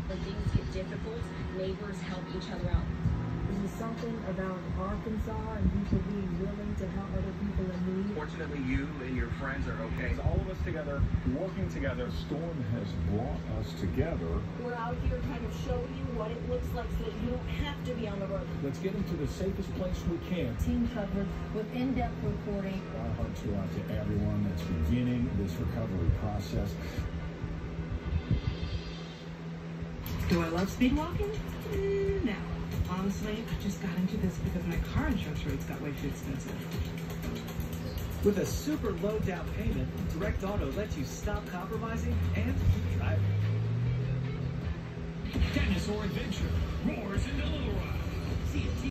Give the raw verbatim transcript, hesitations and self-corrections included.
When things get difficult, neighbors help each other out. This is something about Arkansas and people being willing to help other people in need. Fortunately, you and your friends are okay. All of us together, working together. The storm has brought us together. We're out here kind of showing you what it looks like so that you don't have to be on the road. Let's get them to the safest place we can. Team coverage with in-depth reporting. Our hearts go out to everyone that's beginning this recovery process. Do I love speed walking? Mm, no. Honestly, I just got into this because my car insurance rates got way too expensive. With a super low down payment, Direct Auto lets you stop compromising and keep driving. Dinosaur Adventure roars into Little Rock. See it.